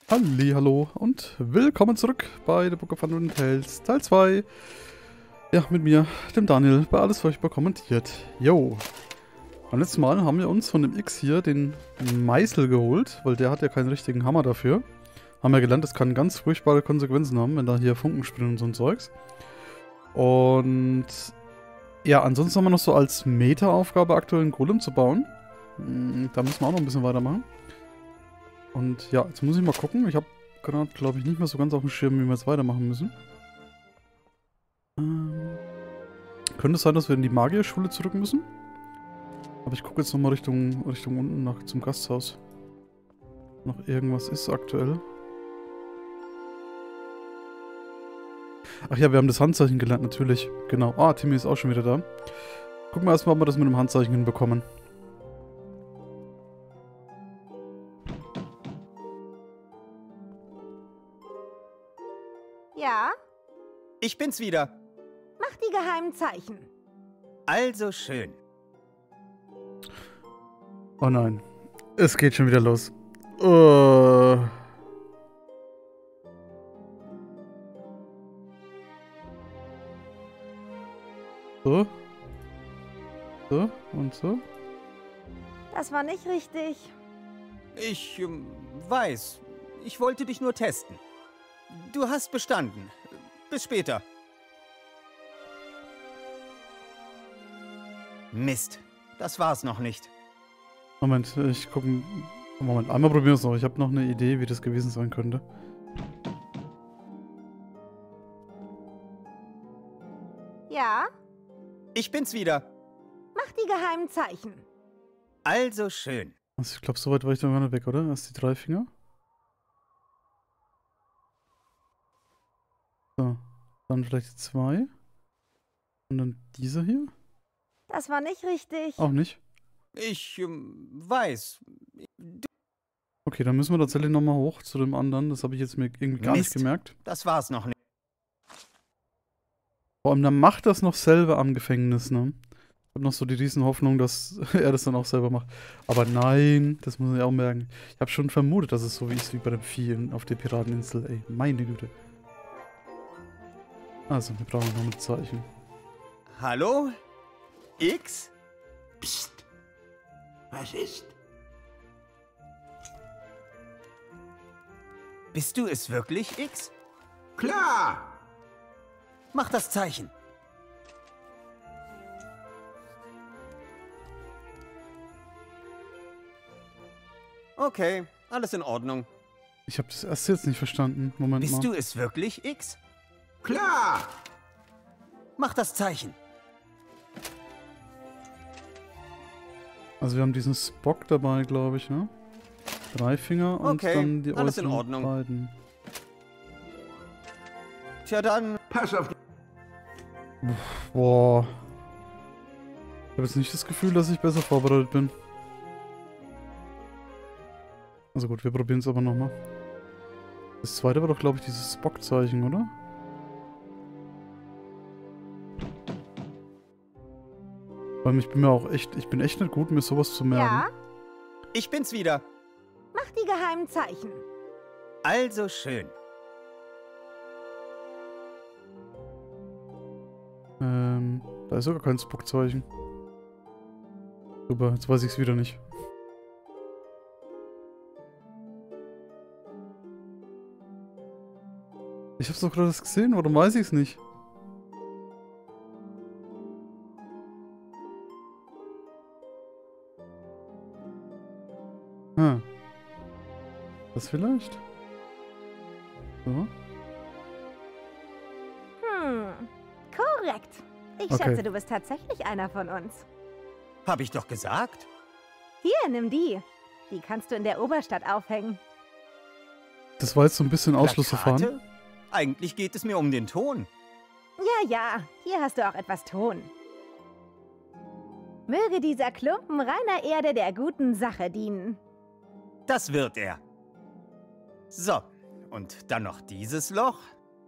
Hallo und willkommen zurück bei The Book of Unwritten Tales Teil 2. Ja, mit mir, dem Daniel, bei Alles Furchtbar kommentiert. Yo. Beim letzten Mal haben wir uns von dem X hier den Meißel geholt, weil der hat ja keinen richtigen Hammer dafür. Haben ja gelernt, das kann ganz furchtbare Konsequenzen haben, wenn da hier Funken springen und so ein Zeugs. Und ja, ansonsten haben wir noch so als Meta-Aufgabe aktuell einen Golem zu bauen. Da müssen wir auch noch ein bisschen weitermachen. Und ja, jetzt muss ich mal gucken. Ich habe gerade, glaube ich, nicht mehr so ganz auf dem Schirm, wie wir jetzt weitermachen müssen. Könnte es sein, dass wir in die Magierschule zurück müssen? Aber ich gucke jetzt nochmal Richtung unten zum Gasthaus. Noch irgendwas ist aktuell. Ach ja, wir haben das Handzeichen gelernt, natürlich. Genau. Ah, Timmy ist auch schon wieder da. Gucken wir erstmal, ob wir das mit dem Handzeichen hinbekommen. Ja? Ich bin's wieder. Mach die geheimen Zeichen. Also schön. Oh nein. Es geht schon wieder los. So. So und so. Das war nicht richtig. Ich weiß. Ich wollte dich nur testen. Du hast bestanden. Bis später. Mist. Das war's noch nicht. Moment, ich gucke. Moment, einmal probieren wir es noch. Ich habe noch eine Idee, wie das gewesen sein könnte. Ja? Ich bin's wieder. Mach die geheimen Zeichen. Also schön. Also ich glaube, so weit war ich dann gar nicht weg, oder? Erst die 3 Finger. So, dann vielleicht die 2. Und dann dieser hier? Das war nicht richtig. Auch nicht. Ich weiß. Okay, dann müssen wir tatsächlich nochmal hoch zu dem anderen. Das habe ich jetzt mir irgendwie gar nicht Mist. gemerkt. Das war's noch nicht. Vor allem, dann macht das noch selber am Gefängnis, ne? Ich habe noch so die Riesenhoffnung, dass er das dann auch selber macht. Aber nein, das muss ich auch merken. Ich habe schon vermutet, dass es so ist wie bei dem Vieh auf der Pirateninsel. Ey, meine Güte. Also, wir brauchen noch ein Zeichen. Hallo? X? Psst. Was ist? Bist du es wirklich, X? Klar! Mach das Zeichen. Okay, alles in Ordnung. Ich habe das erst jetzt nicht verstanden. Moment mal. Bist du es wirklich, X? Klar! Mach das Zeichen. Also wir haben diesen Spock dabei, glaube ich, ne? 3 Finger und Okay, dann die alles in äußeren Ordnung. beiden. Tja dann. Pass auf. Boah. Ich habe jetzt nicht das Gefühl, dass ich besser vorbereitet bin. Also gut, wir probieren es aber nochmal. Das zweite war doch, glaube ich, dieses Spock-Zeichen, oder? Weil ich bin mir auch echt, ich bin echt nicht gut, mir sowas zu merken. Ja? Ich bin's wieder. Mach die geheimen Zeichen. Also schön. Da ist sogar kein Spock-Zeichen. Super, jetzt weiß ich es wieder nicht. Ich hab's doch gerade gesehen, warum weiß ich es nicht? Ah. Das vielleicht? So. Korrekt. Ich Okay. schätze, du bist tatsächlich einer von uns. Hab ich doch gesagt. Hier, nimm die. Die kannst du in der Oberstadt aufhängen. Das war jetzt so ein bisschen Ausschlussverfahren. Plakate? Eigentlich geht es mir um den Ton. Ja, ja, hier hast du auch etwas Ton. Möge dieser Klumpen reiner Erde der guten Sache dienen. Das wird er. So, und dann noch dieses Loch.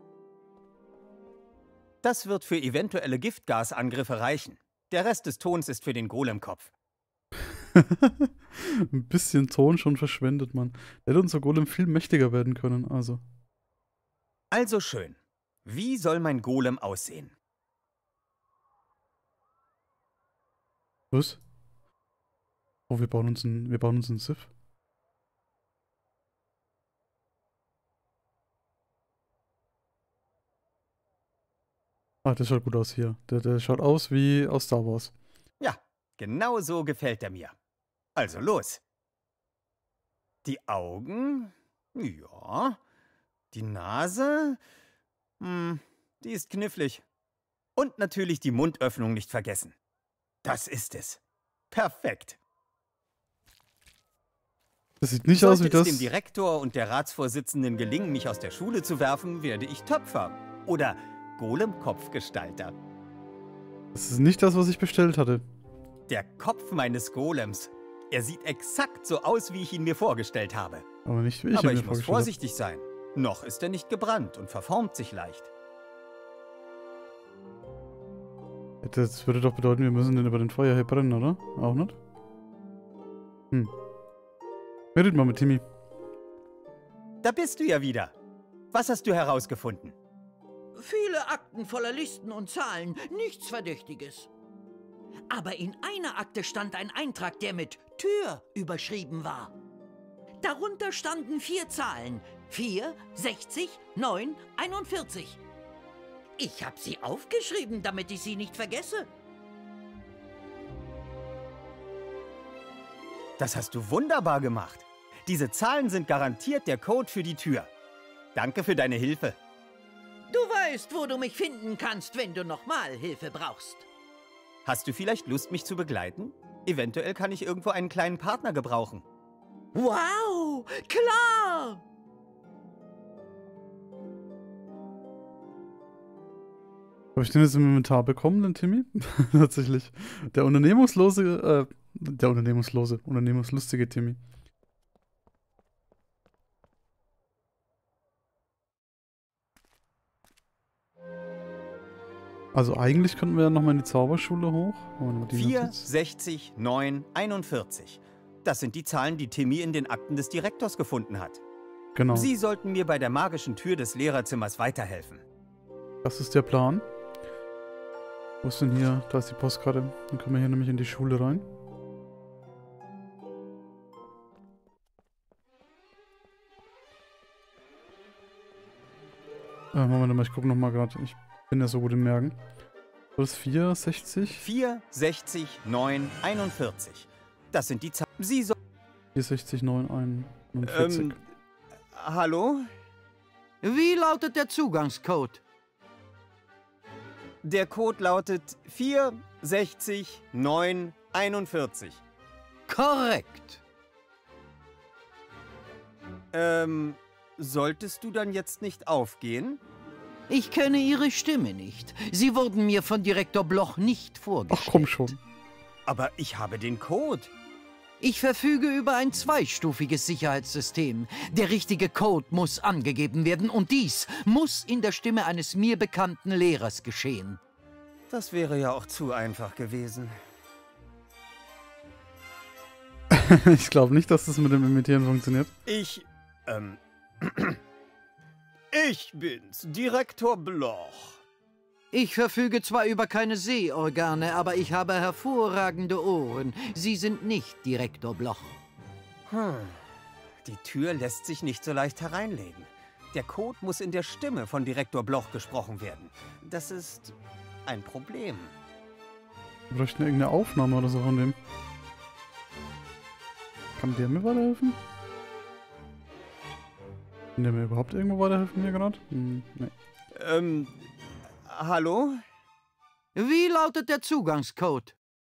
Das wird für eventuelle Giftgasangriffe reichen. Der Rest des Tons ist für den Golemkopf. Ein bisschen Ton schon verschwendet, Mann. Der hätte unser Golem viel mächtiger werden können, also. Also schön. Wie soll mein Golem aussehen? Was? Oh, wir bauen uns ein Sif. Ah, der schaut gut aus hier. Der schaut aus wie aus Star Wars. Ja, genau so gefällt er mir. Also los. Die Augen? Ja. Die Nase? Die ist knifflig. Und natürlich die Mundöffnung nicht vergessen. Das ist es. Perfekt. Das sieht nicht aus wie Sollte es das. dem Direktor und der Ratsvorsitzenden gelingen, mich aus der Schule zu werfen, werde ich Töpfer. Oder Golem-Kopfgestalter. Das ist nicht das, was ich bestellt hatte. Der Kopf meines Golems. Er sieht exakt so aus, wie ich ihn mir vorgestellt habe. Aber nicht wie ich Aber ihn mir ich muss vorgestellt habe. vorsichtig sein. Noch ist er nicht gebrannt und verformt sich leicht. Das würde doch bedeuten, wir müssen den über den Feuer brennen, oder? Auch nicht? Redet mal mit Timmy. Da bist du ja wieder. Was hast du herausgefunden? Viele Akten voller Listen und Zahlen, nichts Verdächtiges. Aber in einer Akte stand ein Eintrag, der mit Tür überschrieben war. Darunter standen 4 Zahlen. 4, 60, 9, 41. Ich habe sie aufgeschrieben, damit ich sie nicht vergesse. Das hast du wunderbar gemacht. Diese Zahlen sind garantiert der Code für die Tür. Danke für deine Hilfe. Du weißt, wo du mich finden kannst, wenn du nochmal Hilfe brauchst. Hast du vielleicht Lust, mich zu begleiten? Eventuell kann ich irgendwo einen kleinen Partner gebrauchen. Wow, klar! Habe ich den jetzt im Inventar bekommen, den Timmy? Tatsächlich. Der unternehmungslustige Timmy. Also eigentlich könnten wir ja nochmal in die Zauberschule hoch. 4, 60, 9, 41. Das sind die Zahlen, die Timmy in den Akten des Direktors gefunden hat. Genau. Sie sollten mir bei der magischen Tür des Lehrerzimmers weiterhelfen. Das ist der Plan. Wo ist denn hier? Da ist die Postkarte. Dann können wir hier nämlich in die Schule rein. Moment mal, ich gucke nochmal gerade. Ich bin ja so gut im Merken. Das ist 4, 60? 4, 60, 9, 41. Das sind die Zahlen. Sie so 4, 60, 9, 41. Hallo? Wie lautet der Zugangscode? Der Code lautet 4, 60, 9, 41. Korrekt. Solltest du dann jetzt nicht aufgehen? Ich kenne Ihre Stimme nicht. Sie wurden mir von Direktor Bloch nicht vorgestellt. Ach komm schon. Aber ich habe den Code. Ich verfüge über ein zweistufiges Sicherheitssystem. Der richtige Code muss angegeben werden und dies muss in der Stimme eines mir bekannten Lehrers geschehen. Das wäre ja auch zu einfach gewesen. Ich glaube nicht, dass das mit dem Imitieren funktioniert. Ich bin's, Direktor Bloch. Ich verfüge zwar über keine Sehorgane, aber ich habe hervorragende Ohren. Sie sind nicht Direktor Bloch. Die Tür lässt sich nicht so leicht hereinlegen. Der Code muss in der Stimme von Direktor Bloch gesprochen werden. Das ist ein Problem. Wir bräuchten irgendeine Aufnahme oder so von dem. Kann der mir weiterhelfen? Kann der mir überhaupt irgendwo weiterhelfen hier gerade? Nee. Hallo? Wie lautet der Zugangscode?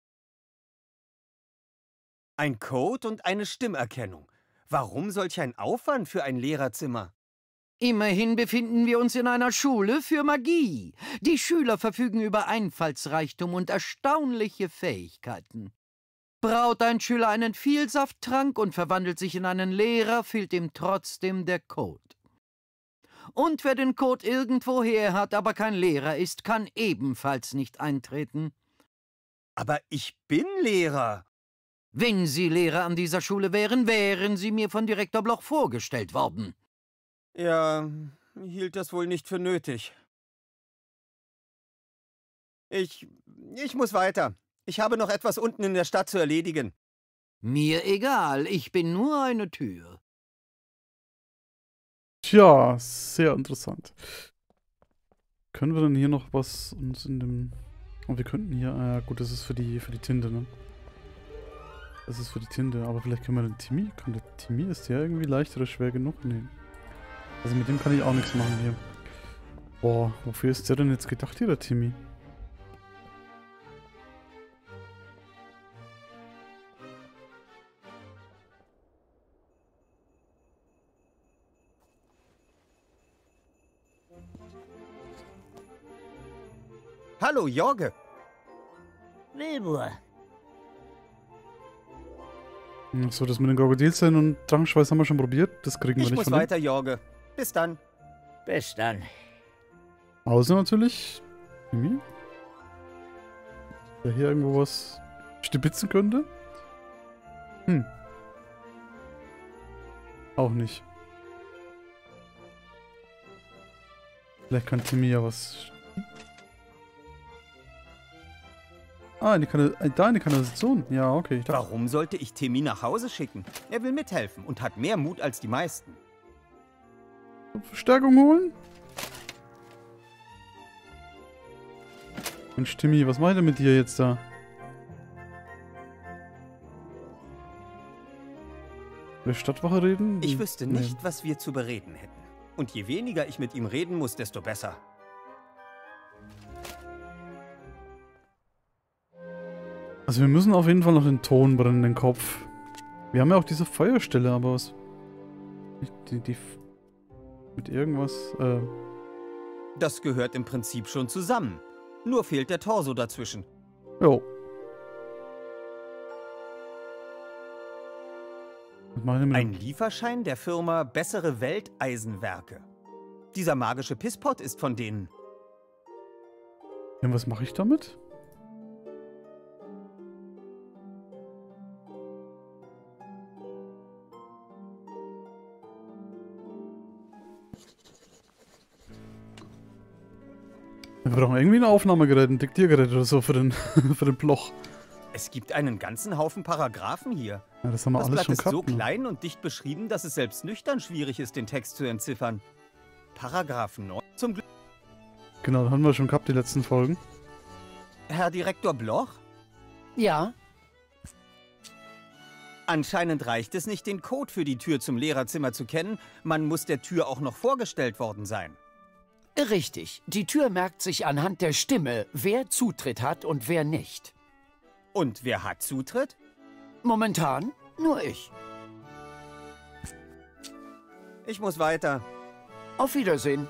Ein Code und eine Stimmerkennung. Warum solch ein Aufwand für ein Lehrerzimmer? Immerhin befinden wir uns in einer Schule für Magie. Die Schüler verfügen über Einfallsreichtum und erstaunliche Fähigkeiten. Braut ein Schüler einen Vielsafttrank und verwandelt sich in einen Lehrer, fehlt ihm trotzdem der Code. Und wer den Code irgendwoher hat, aber kein Lehrer ist, kann ebenfalls nicht eintreten. Aber ich bin Lehrer. Wenn Sie Lehrer an dieser Schule wären, wären Sie mir von Direktor Bloch vorgestellt worden. Er hielt das wohl nicht für nötig. Ich muss weiter. Ich habe noch etwas unten in der Stadt zu erledigen. Mir egal, ich bin nur eine Tür. Tja, sehr interessant. Können wir denn hier noch was uns in dem... Oh, wir könnten hier... gut, das ist für die Tinte, ne? Das ist für die Tinte, aber vielleicht können wir den Timmy... Der Timmy, ist der irgendwie leicht oder schwer genug? Nee. Also mit dem kann ich auch nichts machen hier. Boah, wofür ist der denn jetzt gedacht hier, der Timmy? Hallo, Jorge. Wilbur. So, das mit den Krokodilzellen und Drangschweiß haben wir schon probiert. Das kriegen wir Ich nicht muss von dem. weiter, Jorge. Bis dann. Bis dann. Außer natürlich Timmy. Der hier irgendwo was stibitzen könnte. Auch nicht. Vielleicht kann Timmy ja was... Ah, da eine Kanalisation. Ja, okay. Ich dachte, Warum sollte ich Timmy nach Hause schicken? Er will mithelfen und hat mehr Mut als die meisten. Verstärkung holen? Mensch, Timmy, was macht er mit dir jetzt da? Mit der Stadtwache reden? Ich wüsste Nee. nicht, was wir zu bereden hätten. Und je weniger ich mit ihm reden muss, desto besser. Also wir müssen auf jeden Fall noch den Ton brennen, den Kopf. Wir haben ja auch diese Feuerstelle, aber was... Die mit irgendwas... Das gehört im Prinzip schon zusammen. Nur fehlt der Torso dazwischen. Jo. Was machen wir mit Ein Lieferschein der Firma Bessere Welt Eisenwerke. Dieser magische Pisspot ist von denen. Ja, was mache ich damit? Wir brauchen irgendwie ein Aufnahmegerät, ein Diktiergerät oder so für den, für den Bloch. Es gibt einen ganzen Haufen Paragraphen hier. Ja, das haben wir Das alles Blatt schon ist so gehabt. Ne? klein und dicht beschrieben, dass es selbst nüchtern schwierig ist, den Text zu entziffern. Paragraph 9. Zum Glück. Genau, das haben wir schon gehabt, die letzten Folgen. Herr Direktor Bloch? Ja? Anscheinend reicht es nicht, den Code für die Tür zum Lehrerzimmer zu kennen. Man muss der Tür auch noch vorgestellt worden sein. Richtig. Die Tür merkt sich anhand der Stimme, wer Zutritt hat und wer nicht. Und wer hat Zutritt? Momentan nur ich. Ich muss weiter. Auf Wiedersehen.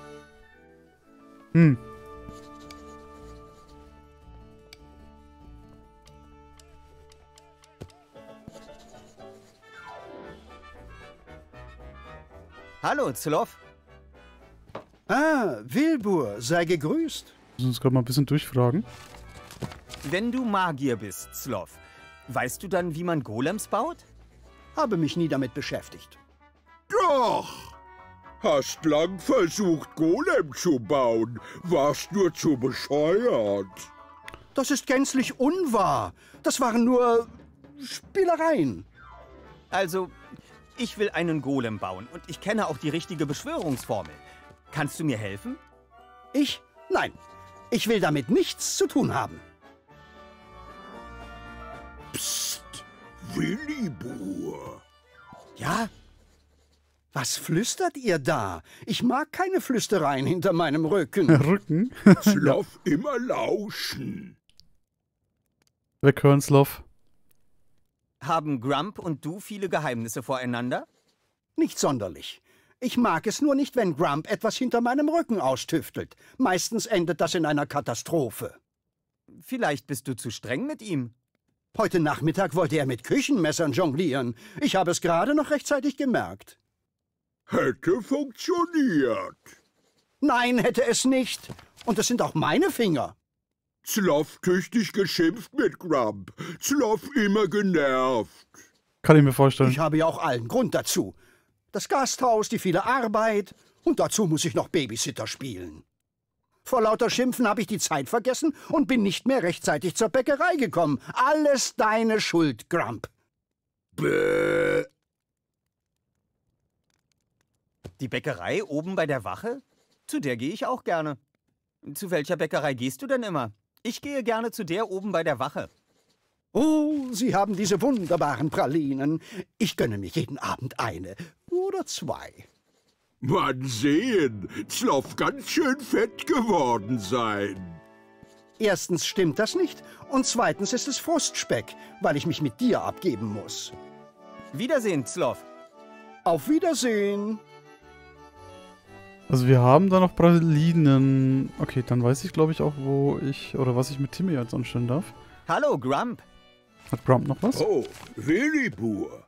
Hallo, Zloff. Ah, Wilbur, sei gegrüßt. Müssen uns gerade mal ein bisschen durchfragen. Wenn du Magier bist, Zloff, weißt du dann, wie man Golems baut? Habe mich nie damit beschäftigt. Doch! Hast lang versucht, Golem zu bauen, warst nur zu bescheuert. Das ist gänzlich unwahr. Das waren nur Spielereien. Also, ich will einen Golem bauen und ich kenne auch die richtige Beschwörungsformel. Kannst du mir helfen? Ich? Nein. Ich will damit nichts zu tun haben. Psst, Willibur. Ja? Was flüstert ihr da? Ich mag keine Flüstereien hinter meinem Rücken. Rücken. Sloff immer lauschen. Weghören, Sloff. Haben Grump und du viele Geheimnisse voreinander? Nicht sonderlich. Ich mag es nur nicht, wenn Grump etwas hinter meinem Rücken austüftelt. Meistens endet das in einer Katastrophe. Vielleicht bist du zu streng mit ihm. Heute Nachmittag wollte er mit Küchenmessern jonglieren. Ich habe es gerade noch rechtzeitig gemerkt. Hätte funktioniert. Nein, hätte es nicht. Und es sind auch meine Finger. Sloth tüchtig geschimpft mit Grump. Sloth immer genervt. Kann ich mir vorstellen. Ich habe ja auch allen Grund dazu. Das Gasthaus, die viele Arbeit und dazu muss ich noch Babysitter spielen. Vor lauter Schimpfen habe ich die Zeit vergessen und bin nicht mehr rechtzeitig zur Bäckerei gekommen. Alles deine Schuld, Grump. Bäh. Die Bäckerei oben bei der Wache? Zu der gehe ich auch gerne. Zu welcher Bäckerei gehst du denn immer? Ich gehe gerne zu der oben bei der Wache. Oh, Sie haben diese wunderbaren Pralinen. Ich gönne mir jeden Abend eine oder zwei. Man sehen, Sloth ganz schön fett geworden sein. Erstens stimmt das nicht und zweitens ist es Frustspeck, weil ich mich mit dir abgeben muss. Wiedersehen, Sloth. Auf Wiedersehen. Also wir haben da noch Pralinen. Okay, dann weiß ich, glaube ich, auch, wo ich, oder was ich mit Timmy jetzt anstellen darf. Hallo, Grump. Hat Grump noch was? Oh, Willibur.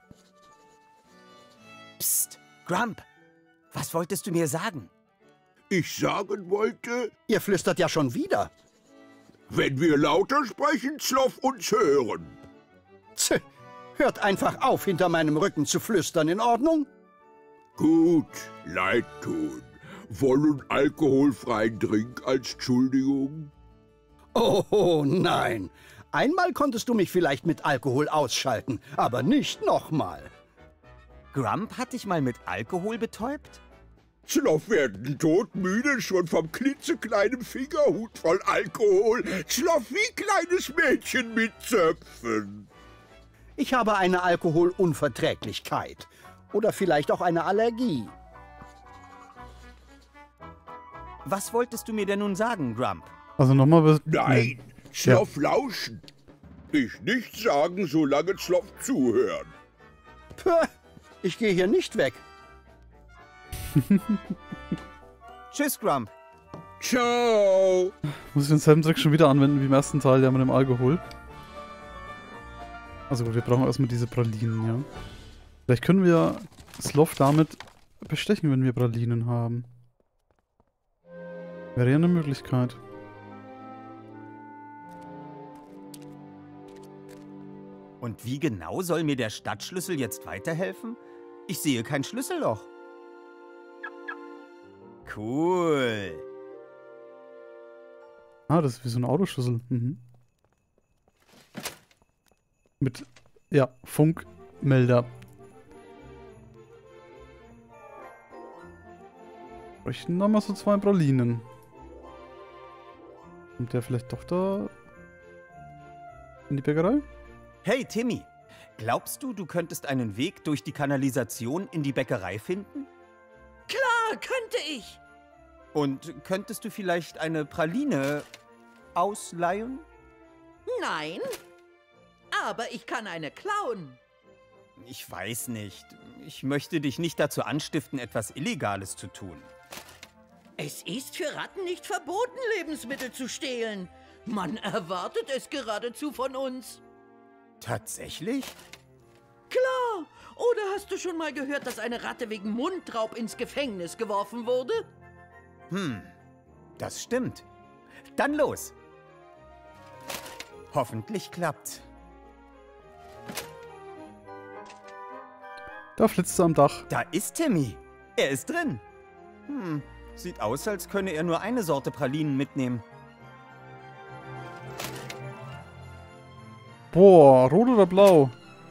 Psst, Grump. Was wolltest du mir sagen? Ich sagen wollte, Ihr flüstert ja schon wieder. wenn wir lauter sprechen, Sloth uns hören. Tch, hört einfach auf, hinter meinem Rücken zu flüstern, in Ordnung? Gut, leid tun. Wollen alkoholfreien Drink als Entschuldigung? Oh nein. Einmal konntest du mich vielleicht mit Alkohol ausschalten, aber nicht nochmal. Grump hat dich mal mit Alkohol betäubt? Sloth werden todmüde schon vom klitzekleinen Fingerhut voll Alkohol. Sloth wie kleines Mädchen mit Zöpfen. Ich habe eine Alkoholunverträglichkeit. Oder vielleicht auch eine Allergie. Was wolltest du mir denn nun sagen, Grump? Also nochmal... Nein, Sloth lauschen. Ich nichts sagen, solange Sloth zuhören. Puh, ich gehe hier nicht weg. Tschüss, Grump. Ciao. Muss ich denselben Trick schon wieder anwenden wie im ersten Teil, ja, mit dem Alkohol. Also gut, wir brauchen erstmal diese Pralinen, ja. Vielleicht können wir Sloth damit bestechen, wenn wir Pralinen haben. Wäre ja eine Möglichkeit. Und wie genau soll mir der Stadtschlüssel jetzt weiterhelfen? Ich sehe kein Schlüsselloch. Cool. Ah, das ist wie so ein Autoschlüssel. Mhm. Mit, ja, Funkmelder. Bräuchten noch mal so 2 Pralinen. Kommt der vielleicht doch da in die Bäckerei? Hey, Timmy. Glaubst du, du könntest einen Weg durch die Kanalisation in die Bäckerei finden? Klar, könnte ich. Und könntest du vielleicht eine Praline ausleihen? Nein, aber ich kann eine klauen. Ich weiß nicht. Ich möchte dich nicht dazu anstiften, etwas Illegales zu tun. Es ist für Ratten nicht verboten, Lebensmittel zu stehlen. Man erwartet es geradezu von uns. Tatsächlich? Klar. Oder hast du schon mal gehört, dass eine Ratte wegen Mundraub ins Gefängnis geworfen wurde? Das stimmt. Dann los. Hoffentlich klappt's. Da flitzt er am Dach. Da ist Timmy. Er ist drin. Sieht aus, als könne er nur eine Sorte Pralinen mitnehmen. Boah, rot oder blau?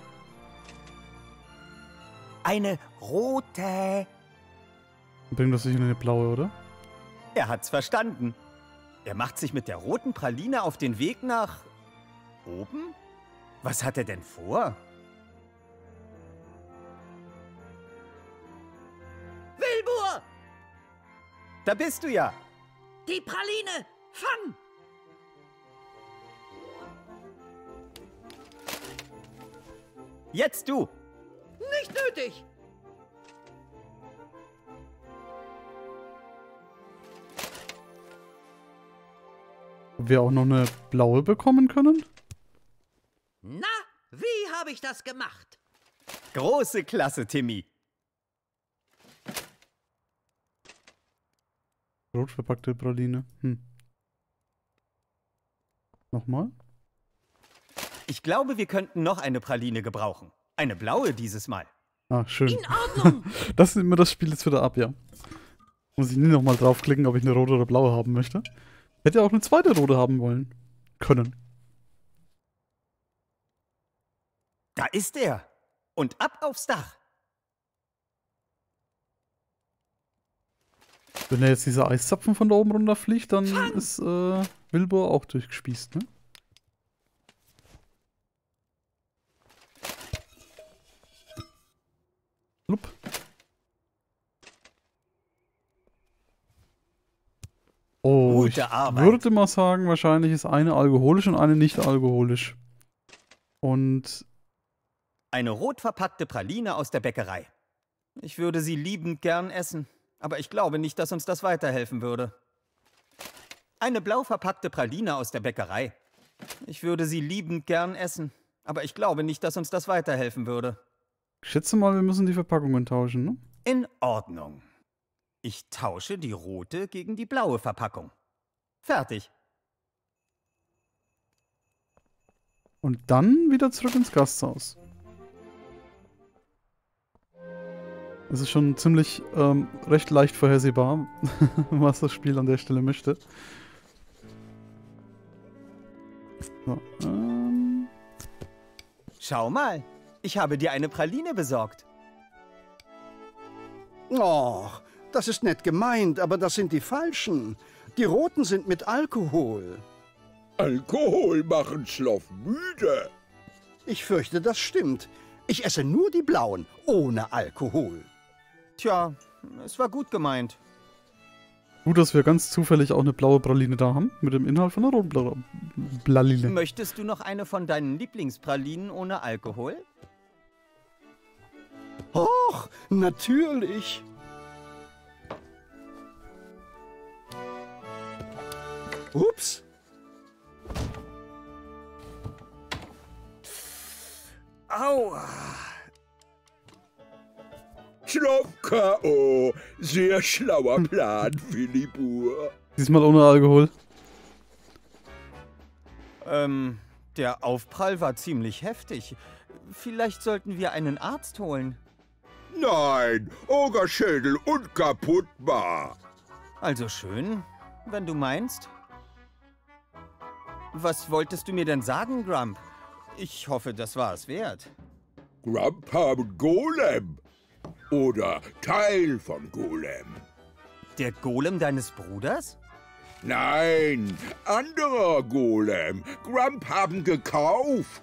Eine rote. Bringt das sicher eine blaue, oder? Er hat's verstanden. Er macht sich mit der roten Praline auf den Weg nach... oben? Was hat er denn vor? Wilbur! Da bist du ja. Die Praline! Fang! Jetzt du. Nicht nötig! Ob wir auch noch eine blaue bekommen können? Na, wie habe ich das gemacht? Große Klasse, Timmy. Rot verpackte Praline. Nochmal. Ich glaube, wir könnten noch eine Praline gebrauchen. Eine blaue dieses Mal. Ah, schön. In Ordnung. Das nimmt mir das Spiel jetzt wieder ab, ja. Muss ich nie nochmal draufklicken, ob ich eine rote oder blaue haben möchte. Hätte auch eine zweite rote haben wollen. Können. Da ist er. Und ab aufs Dach. Wenn er jetzt dieser Eiszapfen von da oben runterfliegt, dann ist Wilbur auch durchgespießt, ne? Lup. Oh, Gute ich Arbeit. würde mal sagen, wahrscheinlich ist eine alkoholisch und eine nicht alkoholisch. Und Eine rot verpackte Praline aus der Bäckerei. Ich würde sie liebend gern essen, aber ich glaube nicht, dass uns das weiterhelfen würde. Eine blau verpackte Praline aus der Bäckerei. Ich würde sie liebend gern essen, aber ich glaube nicht, dass uns das weiterhelfen würde. ich schätze mal, wir müssen die Verpackungen tauschen, ne? In Ordnung. Ich tausche die rote gegen die blaue Verpackung. Fertig. Und dann wieder zurück ins Gasthaus. Es ist schon ziemlich recht leicht vorhersehbar, was das Spiel an der Stelle möchte. So, Schau mal, ich habe dir eine Praline besorgt. Och, das ist nett gemeint, aber das sind die falschen. Die roten sind mit Alkohol. Alkohol machen Sloth müde. Ich fürchte, das stimmt. Ich esse nur die blauen, ohne Alkohol. Tja, es war gut gemeint. gut, dass wir ganz zufällig auch eine blaue Praline da haben, mit dem Inhalt von einer roten Praline. Möchtest du noch eine von deinen Lieblingspralinen ohne Alkohol? Och, natürlich. Ups. Aua! Sloth K.O. Sehr schlauer Plan, Willibur. Diesmal ohne Alkohol. Der Aufprall war ziemlich heftig. Vielleicht sollten wir einen Arzt holen. Nein, Ogerschädel unkaputtbar. Also schön, wenn du meinst. Was wolltest du mir denn sagen, Grump? Ich hoffe, das war es wert. Grump haben Golem. Oder Teil von Golem. Der Golem deines Bruders? Nein, anderer Golem. Grump haben gekauft.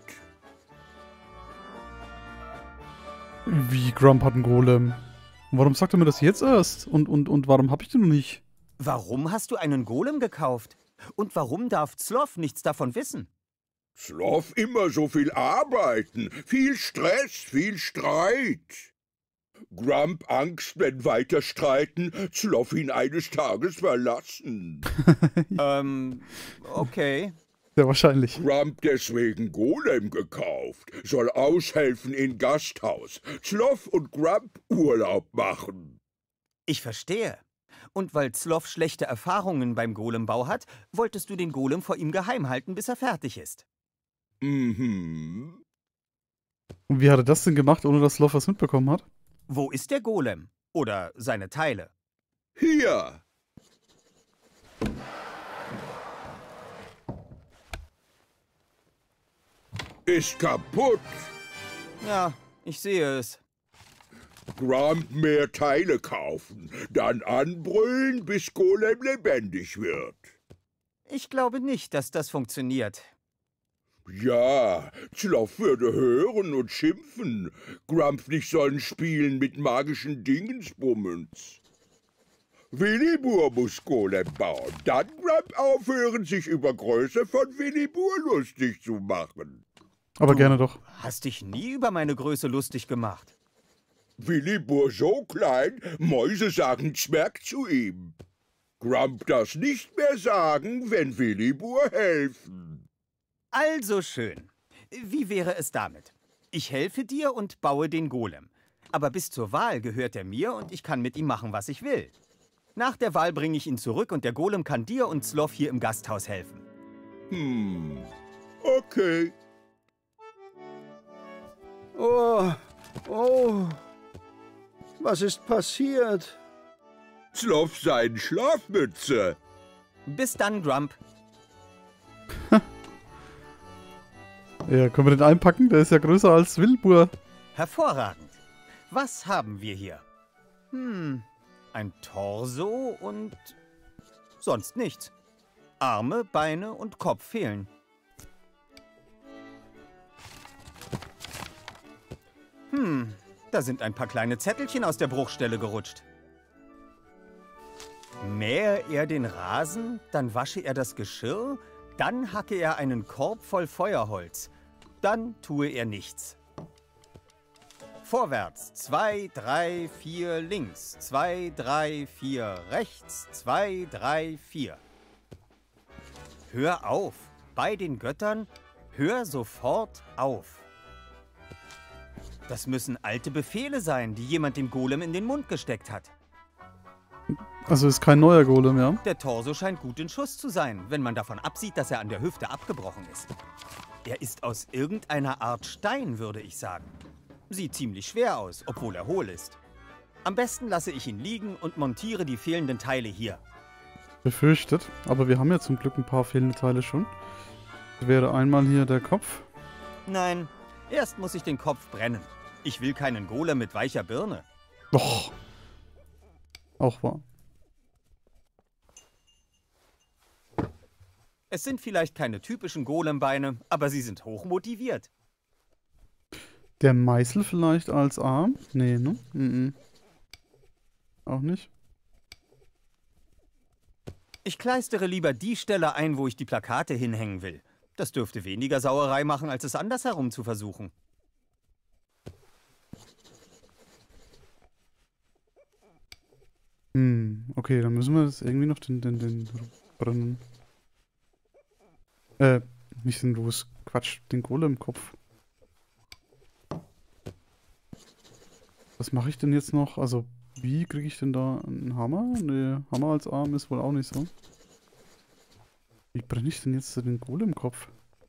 Wie, Grump hat einen Golem? Und warum sagt er mir das jetzt erst? Und warum hab ich den noch nicht? Warum hast du einen Golem gekauft? Und warum darf Sloth nichts davon wissen? Sloth immer so viel arbeiten. Viel Stress, viel Streit. Grump Angst, wenn weiter streiten, Sloth ihn eines Tages verlassen. Okay. Sehr wahrscheinlich. Grump deswegen Golem gekauft, soll aushelfen in Gasthaus. Sloth und Grump Urlaub machen. Ich verstehe. Und weil Sloth schlechte Erfahrungen beim Golembau hat, wolltest du den Golem vor ihm geheim halten, bis er fertig ist. Mhm. Und wie hat er das denn gemacht, ohne dass Sloth was mitbekommen hat? Wo ist der Golem? Oder seine Teile? Hier. Ist kaputt. Ja, ich sehe es. Grump mehr Teile kaufen, dann anbrüllen, bis Golem lebendig wird. Ich glaube nicht, dass das funktioniert. Ja, Sloth würde hören und schimpfen. Grump nicht sollen spielen mit magischen Dingensbummens. Willibur muss Golem bauen, dann Grump aufhören, sich über Größe von Willibur lustig zu machen. Aber gerne doch. Hast dich nie über meine Größe lustig gemacht. Willibur so klein, Mäuse sagen Zwerg zu ihm. Grump das nicht mehr sagen, wenn Willibur helfen. Also schön. Wie wäre es damit? Ich helfe dir und baue den Golem. Aber bis zur Wahl gehört er mir und ich kann mit ihm machen, was ich will. Nach der Wahl bringe ich ihn zurück und der Golem kann dir und Sloth hier im Gasthaus helfen. Okay. Oh, oh. Was ist passiert? Sloth seine Schlafmütze. Bis dann, Grump. Ja, können wir den einpacken? Der ist ja größer als Wilbur. Hervorragend. Was haben wir hier? Ein Torso und sonst nichts. Arme, Beine und Kopf fehlen. Da sind ein paar kleine Zettelchen aus der Bruchstelle gerutscht. Mähe er den Rasen, dann wasche er das Geschirr, dann hacke er einen Korb voll Feuerholz. Dann tue er nichts. Vorwärts, 2, 3, 4 links, 2, 3, 4 rechts, 2, 3, 4. Hör auf, bei den Göttern, hör sofort auf. Das müssen alte Befehle sein, die jemand dem Golem in den Mund gesteckt hat. Also ist kein neuer Golem, ja? Der Torso scheint gut in Schuss zu sein, wenn man davon absieht, dass er an der Hüfte abgebrochen ist. Er ist aus irgendeiner Art Stein, würde ich sagen. Sieht ziemlich schwer aus, obwohl er hohl ist. Am besten lasse ich ihn liegen und montiere die fehlenden Teile hier. Befürchtet. Aber wir haben ja zum Glück ein paar fehlende Teile schon. Das wäre einmal hier der Kopf. Nein, erst muss ich den Kopf brennen. Ich will keinen Golem mit weicher Birne. Doch. Auch wahr. Es sind vielleicht keine typischen Golembeine, aber sie sind hochmotiviert. Der Meißel vielleicht als Arm? Nee, ne? Auch nicht. Ich kleistere lieber die Stelle ein, wo ich die Plakate hinhängen will. Das dürfte weniger Sauerei machen, als es andersherum zu versuchen. Okay, dann müssen wir das irgendwie noch den brennen. Nicht den Los. Quatsch, den Golem-Kopf. Was mache ich denn jetzt noch? Also, wie kriege ich denn da einen Hammer? Ne, Hammer als Arm ist wohl auch nicht so. Wie brenne ich denn jetzt den Golem-Kopf?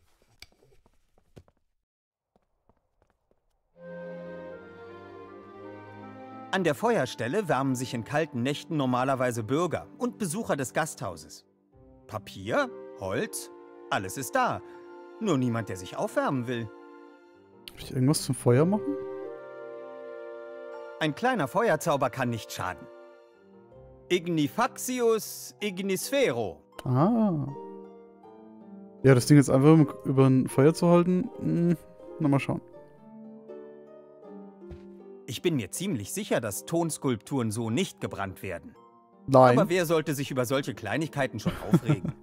An der Feuerstelle wärmen sich in kalten Nächten normalerweise Bürger und Besucher des Gasthauses. Papier, Holz, alles ist da. Nur niemand, der sich aufwärmen will. Kann ich irgendwas zum Feuer machen? Ein kleiner Feuerzauber kann nicht schaden. Ignifaxius ignisfero. Ah. Ja, das Ding jetzt einfach über ein Feuer zu halten, na mal schauen. Ich bin mir ziemlich sicher, dass Tonskulpturen so nicht gebrannt werden. Nein. Aber wer sollte sich über solche Kleinigkeiten schon aufregen?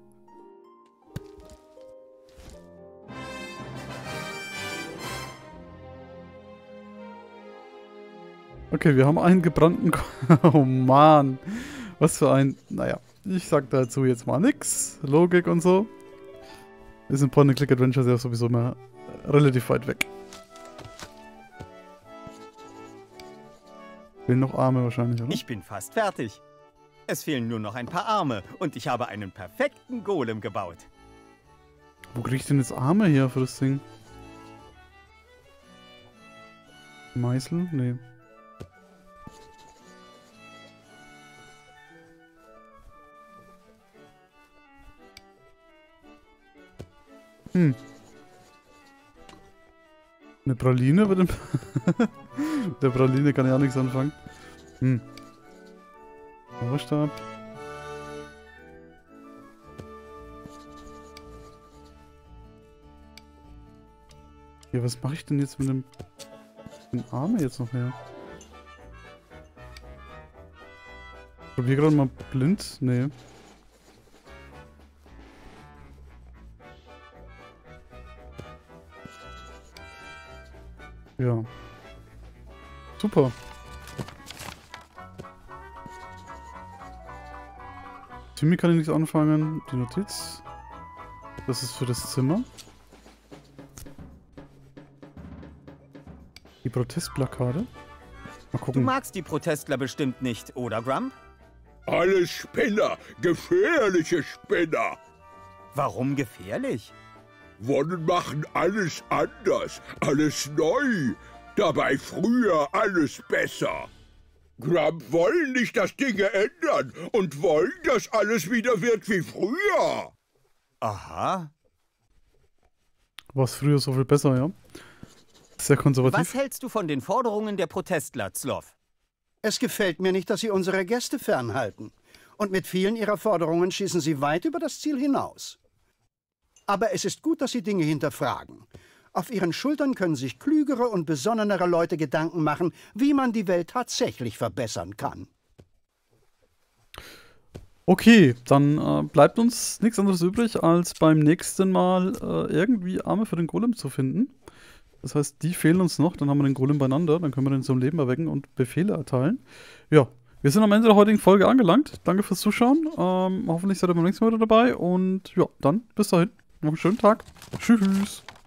Okay, wir haben einen gebrannten... Oh Mann. Was für ein... Naja, ich sag dazu jetzt mal nix. Logik und so. Ist in Point-and-Click-Adventures ja sowieso immer relativ weit weg. Fehlen noch Arme wahrscheinlich, oder? Ich bin fast fertig. Es fehlen nur noch ein paar Arme und ich habe einen perfekten Golem gebaut. Wo krieg ich denn jetzt Arme her für das Ding? Meißel? Nee. Eine Praline über dem... Der Praline kann ja auch nichts anfangen. Zauberstab. Ja, was mache ich denn jetzt mit dem... Den Arme jetzt noch her? Probier gerade mal blind. Nee. Ja. Super. Timmy kann ich nichts anfangen. Die Notiz. Das ist für das Zimmer. Die Protestplakate. Mal Du gucken. magst die Protestler bestimmt nicht, oder Grump? Alle Spinner, gefährliche Spinner. Warum gefährlich? Wonnen machen alles anders, alles neu. Dabei früher alles besser. Grump wollen nicht, dass Dinge ändern und wollen, dass alles wieder wird wie früher. Aha. War es früher so viel besser, ja? Sehr konservativ. Was hältst du von den Forderungen der Protestler, Zlov? Es gefällt mir nicht, dass Sie unsere Gäste fernhalten. Und mit vielen Ihrer Forderungen schießen Sie weit über das Ziel hinaus. Aber es ist gut, dass Sie Dinge hinterfragen. Auf Ihren Schultern können sich klügere und besonnenere Leute Gedanken machen, wie man die Welt tatsächlich verbessern kann. Okay, dann bleibt uns nichts anderes übrig, als beim nächsten Mal irgendwie Arme für den Golem zu finden. Das heißt, die fehlen uns noch, dann haben wir den Golem beieinander, dann können wir den zum Leben erwecken und Befehle erteilen. Ja, wir sind am Ende der heutigen Folge angelangt. Danke fürs Zuschauen. Hoffentlich seid ihr beim nächsten Mal wieder dabei und ja, dann bis dahin. Noch einen schönen Tag. Tschüss.